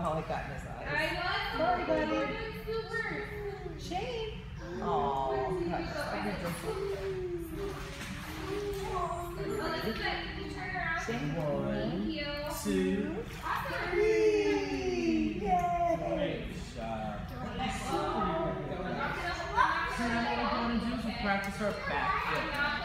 Oh, it got in his eyes. I Sorry, was. buddy. We're doing super. Shane. Oh, got in his eyes. Elizabeth, can you turn around? Shane. Thank you. 2, Awesome. 3. Yay. great job. Oh. So now what we're going to do is we practice our back flip.